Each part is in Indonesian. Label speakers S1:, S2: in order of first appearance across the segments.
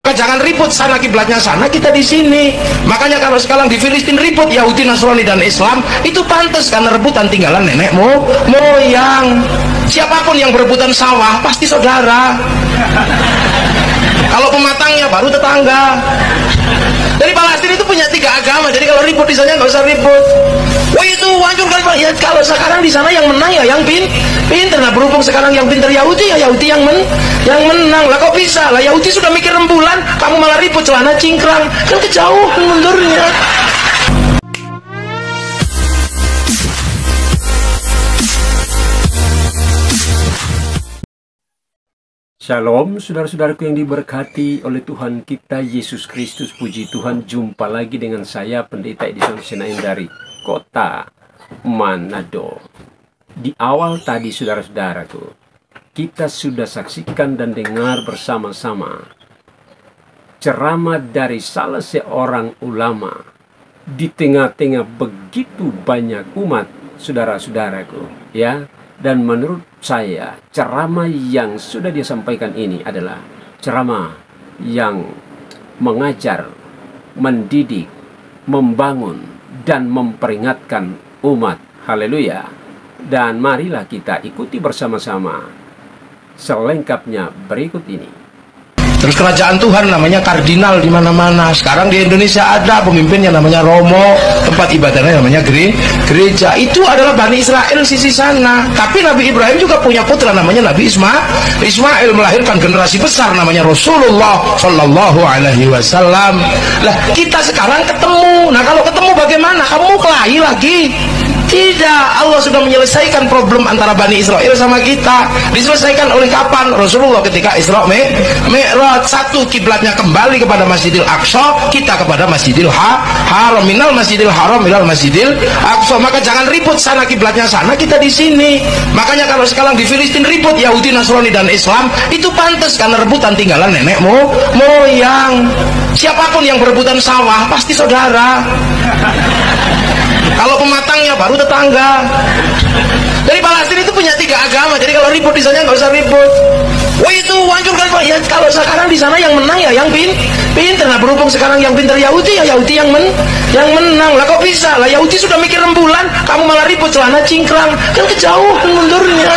S1: Jangan ribut sana kiblatnya sana, kita di sini. Makanya kalau sekarang di Filistin ribut Yahudi, Nasrani dan Islam, itu pantas karena rebutan tinggalan nenek moyang. Siapapun yang berebutan sawah pasti saudara. Kalau pematangnya baru tetangga. Dari Palestina itu punya 3 agama. Jadi kalau ribut di sana nggak usah ribut. Wah itu hancurkan. Ya kalau sekarang di sana yang menang ya yang pinter. Nah berhubung sekarang yang pinter Yahudi, ya Yahudi yang menang. Lah kok bisa? Lah Yahudi sudah mikir rembulan, kamu malah ribut celana cingkrang. Kan kejauhan mundurnya.
S2: Shalom, saudara-saudaraku yang diberkati oleh Tuhan kita Yesus Kristus. Puji Tuhan, jumpa lagi dengan saya Pendeta Edison Senain dari kota Manado. Di awal tadi, saudara-saudaraku, kita sudah saksikan dan dengar bersama-sama ceramah dari salah seorang ulama di tengah-tengah begitu banyak umat, saudara-saudaraku, ya. Dan menurut saya, ceramah yang sudah dia sampaikan ini adalah ceramah yang mengajar, mendidik, membangun, dan memperingatkan umat. Haleluya. Dan marilah kita ikuti bersama-sama selengkapnya berikut ini.
S1: Terus kerajaan Tuhan namanya kardinal di mana-mana. Sekarang di Indonesia ada pemimpin yang namanya Romo, tempat ibadahnya namanya gereja. Itu adalah Bani Israel sisi sana. Tapi Nabi Ibrahim juga punya putra namanya Nabi Ismail, melahirkan generasi besar namanya Rasulullah Shallallahu Alaihi Wasallam. Lah kita sekarang ketemu. Nah kalau ketemu bagaimana? Kamu kelahi lagi? Tidak, Allah sudah menyelesaikan problem antara Bani Israel sama kita. Diselesaikan oleh kapan? Rasulullah ketika Isra Mi'raj. Satu, kiblatnya kembali kepada Masjidil Aqsa, kita kepada Masjidil Haram. Minal Masjidil Haram minal Masjidil Aqsa. Maka jangan ribut sana kiblatnya sana, kita di sini. Makanya kalau sekarang di Filistin ribut Yahudi, Nasrani dan Islam, itu pantas karena rebutan tinggalan nenek moyang. Siapapun yang berebutan sawah pasti saudara. Kalau pematangnya baru tetangga. Dari Palestina itu punya 3 agama. Jadi kalau ribut di sana nggak usah ribut. Wah itu hancurkan. Ya kalau sekarang di sana yang menang ya yang pinter. Nah berhubung sekarang yang pinter Yahudi, ya Yahudi yang menang. Lah kok bisa? Lah Yahudi sudah mikir rembulan, kamu malah ribut celana cingkrang. Kan kejauhan mundurnya.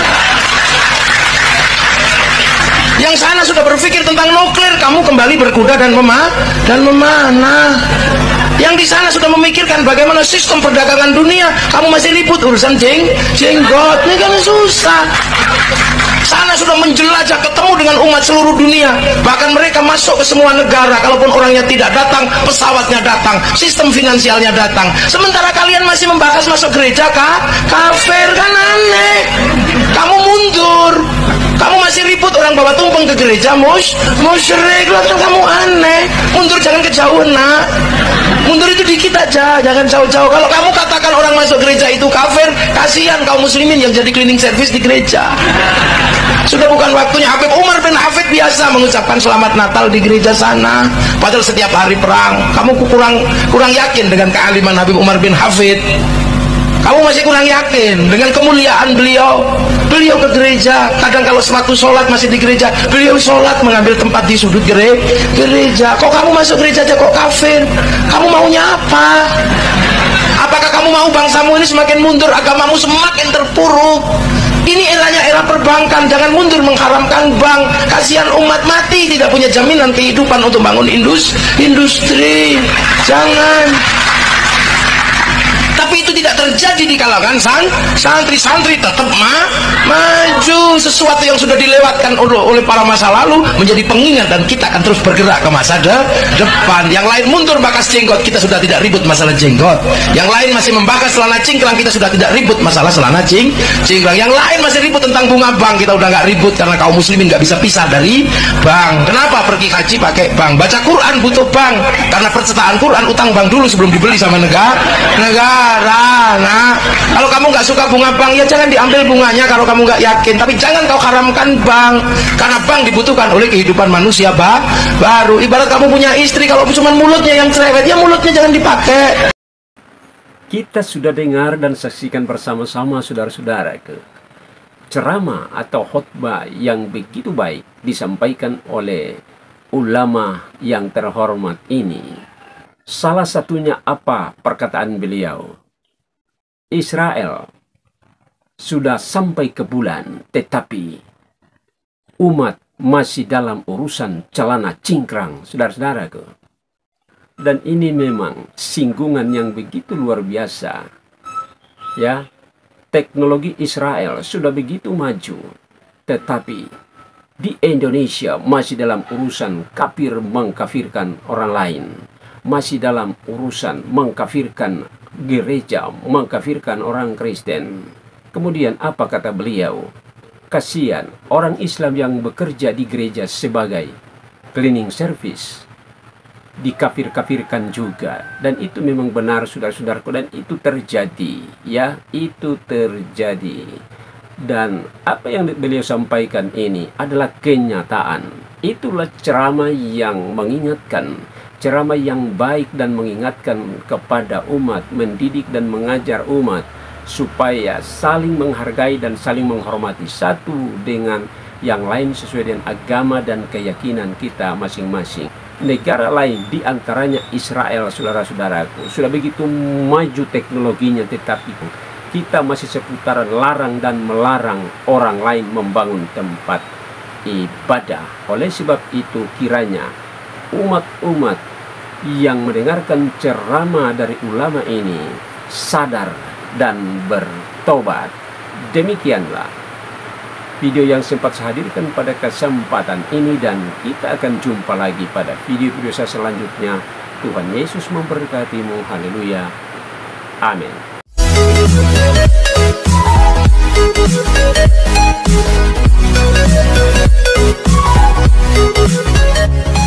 S1: Yang sana sudah berpikir tentang nuklir, kamu kembali berkuda dan memanah. Yang di sana sudah memikirkan bagaimana sistem perdagangan dunia, kamu masih ribut urusan jenggot. Ini kan susah. Sana sudah menjelajah, ketemu dengan umat seluruh dunia. Bahkan mereka masuk ke semua negara. Kalaupun orangnya tidak datang, pesawatnya datang, sistem finansialnya datang. Sementara kalian masih membahas masuk gereja kafir, kan aneh. Kamu mundur. Kamu masih ribut orang bawa tumpeng ke gereja musyrik. Lah kan kamu aneh. Mundur, jangan kejauhan nak. Mundur itu dikit aja, jangan jauh-jauh. Kalau kamu katakan orang masuk gereja itu kafir, kasihan kaum muslimin yang jadi cleaning service di gereja. Sudah bukan waktunya. Habib Umar bin Hafid biasa mengucapkan selamat Natal di gereja sana, padahal setiap hari perang. Kamu kurang yakin dengan kealiman Habib Umar bin Hafid. Kamu masih kurang yakin dengan kemuliaan beliau. Beliau ke gereja, kadang kalau sewaktu sholat masih di gereja, beliau sholat mengambil tempat di sudut gereja. Kok kamu masuk gereja aja kok kafir? Kamu maunya apa? Apakah kamu mau bangsamu ini semakin mundur, agamamu semakin terpuruk? Ini eranya era perbankan, jangan mundur mengharamkan bank. Kasihan umat mati, tidak punya jaminan kehidupan untuk bangun industri. Jangan. Tapi itu tidak terjadi di kalangan santri-santri, tetap maju. Sesuatu yang sudah dilewatkan oleh para masa lalu menjadi pengingat, dan kita akan terus bergerak ke masa depan. Yang lain mundur bakas jenggot, kita sudah tidak ribut masalah jenggot. Yang lain masih membahas celana cingkrang, kita sudah tidak ribut masalah celana cingkrang. Yang lain masih ribut tentang bunga bank, kita udah nggak ribut karena kaum muslimin nggak bisa pisah dari bank. Kenapa? Pergi haji pakai bank, baca Quran butuh bank, karena percetaan Quran utang bank dulu sebelum dibeli sama negara. Nah, kalau kamu nggak suka bunga bank, ya jangan diambil bunganya kalau kamu nggak yakin. Tapi jangan kau haramkan bank, karena bank dibutuhkan oleh kehidupan manusia baru. Ibarat kamu punya istri, kalau cuma mulutnya yang cerewet, ya mulutnya jangan dipakai.
S2: Kita sudah dengar dan saksikan bersama-sama, saudara-saudara, ceramah atau khutbah yang begitu baik disampaikan oleh ulama yang terhormat ini. Salah satunya apa perkataan beliau? Israel sudah sampai ke bulan, tetapi umat masih dalam urusan celana cingkrang, saudara-saudaraku. Dan ini memang singgungan yang begitu luar biasa. Ya, teknologi Israel sudah begitu maju, tetapi di Indonesia masih dalam urusan kafir mengkafirkan orang lain. Masih dalam urusan mengkafirkan gereja, mengkafirkan orang Kristen. Kemudian apa kata beliau? Kasihan orang Islam yang bekerja di gereja sebagai cleaning service dikafir-kafirkan juga. Dan itu memang benar, saudara-saudaraku, dan itu terjadi. Ya, itu terjadi. Dan apa yang beliau sampaikan ini adalah kenyataan. Itulah ceramah yang mengingatkan, ceramah yang baik dan mengingatkan kepada umat, mendidik dan mengajar umat supaya saling menghargai dan saling menghormati satu dengan yang lain sesuai dengan agama dan keyakinan kita masing-masing. Negara lain diantaranya Israel, saudara-saudaraku, sudah begitu maju teknologinya, tetapi kita masih seputaran larang dan melarang orang lain membangun tempat ibadah. Oleh sebab itu kiranya umat-umat yang mendengarkan ceramah dari ulama ini sadar dan bertobat. Demikianlah video yang sempat saya hadirkan pada kesempatan ini, dan kita akan jumpa lagi pada video-video saya selanjutnya. Tuhan Yesus memberkatimu. Haleluya. Amin.